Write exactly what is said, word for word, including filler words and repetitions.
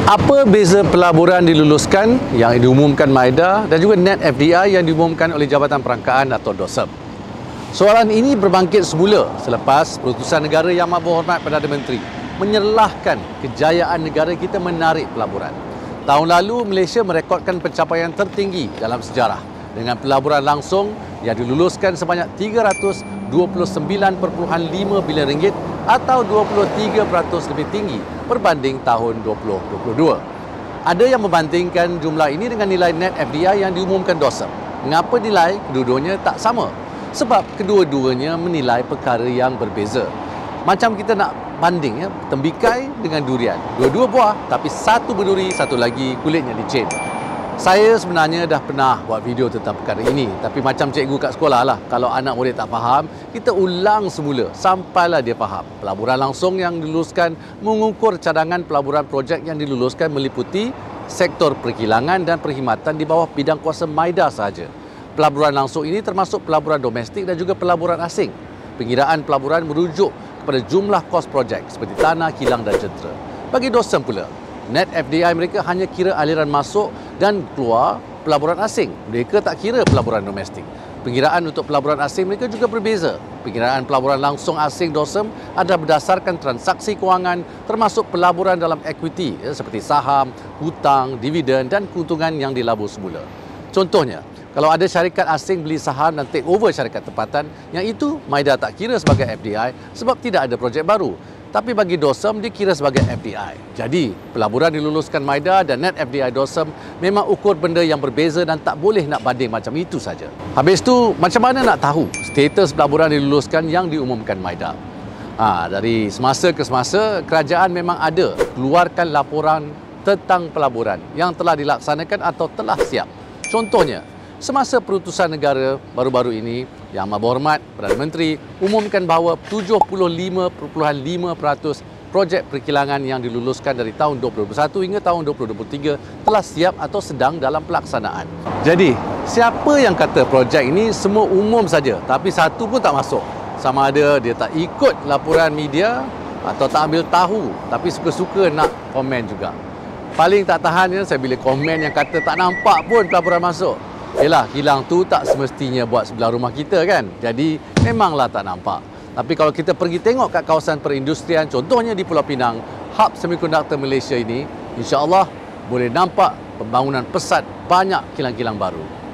Apa beza pelaburan diluluskan yang diumumkan MIDA dan juga Net F D I yang diumumkan oleh Jabatan Perangkaan atau DOSEM? Soalan ini berbangkit semula selepas Perutusan Negara Yang Amat Berhormat Perdana Menteri menyerlahkan kejayaan negara kita menarik pelaburan. Tahun lalu, Malaysia merekodkan pencapaian tertinggi dalam sejarah dengan pelaburan langsung yang diluluskan sebanyak tiga ratus dua puluh sembilan perpuluhan lima bilion ringgit atau dua puluh tiga peratus lebih tinggi berbanding tahun dua ribu dua puluh dua. Ada yang membandingkan jumlah ini dengan nilai Net F D I yang diumumkan DOSEM. Mengapa nilai kedua-duanya tak sama? Sebab kedua-duanya menilai perkara yang berbeza. Macam kita nak banding ya, tembikai dengan durian. Dua-dua buah tapi satu berduri, satu lagi kulitnya licin. Saya sebenarnya dah pernah buat video tentang perkara ini, tapi macam cikgu kat sekolah lah, kalau anak murid tak faham, kita ulang semula sampailah dia faham. Pelaburan langsung yang diluluskan mengukur cadangan pelaburan projek yang diluluskan meliputi sektor perkilangan dan perkhidmatan di bawah bidang kuasa MIDA sahaja. Pelaburan langsung ini termasuk pelaburan domestik dan juga pelaburan asing. Pengiraan pelaburan merujuk kepada jumlah kos projek seperti tanah, kilang dan jentera. Bagi DOSEM pula, Net F D I mereka hanya kira aliran masuk dan keluar pelaburan asing. Mereka tak kira pelaburan domestik. Pengiraan untuk pelaburan asing mereka juga berbeza. Pengiraan pelaburan langsung asing DOSEM adalah berdasarkan transaksi kewangan termasuk pelaburan dalam equity ya, seperti saham, hutang, dividen dan keuntungan yang dilabur semula. Contohnya, kalau ada syarikat asing beli saham dan take over syarikat tempatan, yang itu MIDA tak kira sebagai F D I sebab tidak ada projek baru. Tapi bagi DOSEM dikira sebagai F D I. Jadi, pelaburan diluluskan MIDA dan Net F D I DOSEM memang ukur benda yang berbeza dan tak boleh nak banding macam itu saja. Habis tu, macam mana nak tahu status pelaburan diluluskan yang diumumkan MIDA? Ha, dari semasa ke semasa, kerajaan memang ada keluarkan laporan tentang pelaburan yang telah dilaksanakan atau telah siap. Contohnya, semasa Perutusan Negara baru-baru ini, Yang Amat Berhormat Perdana Menteri umumkan bahawa tujuh puluh lima perpuluhan lima peratus projek perkilangan yang diluluskan dari tahun dua ribu dua puluh satu hingga tahun dua ribu dua puluh tiga telah siap atau sedang dalam pelaksanaan. Jadi, siapa yang kata projek ini semua umum saja tapi satu pun tak masuk? Sama ada dia tak ikut laporan media atau tak ambil tahu tapi suka-suka nak komen juga. Paling tak tahan ya, saya bila komen yang kata tak nampak pun pelaburan masuk. Yelah, kilang tu tak semestinya buat sebelah rumah kita kan. Jadi, memanglah tak nampak. Tapi kalau kita pergi tengok kat kawasan perindustrian, contohnya di Pulau Pinang, hub semiconductor Malaysia ini, insya-Allah boleh nampak pembangunan pesat banyak kilang-kilang baru.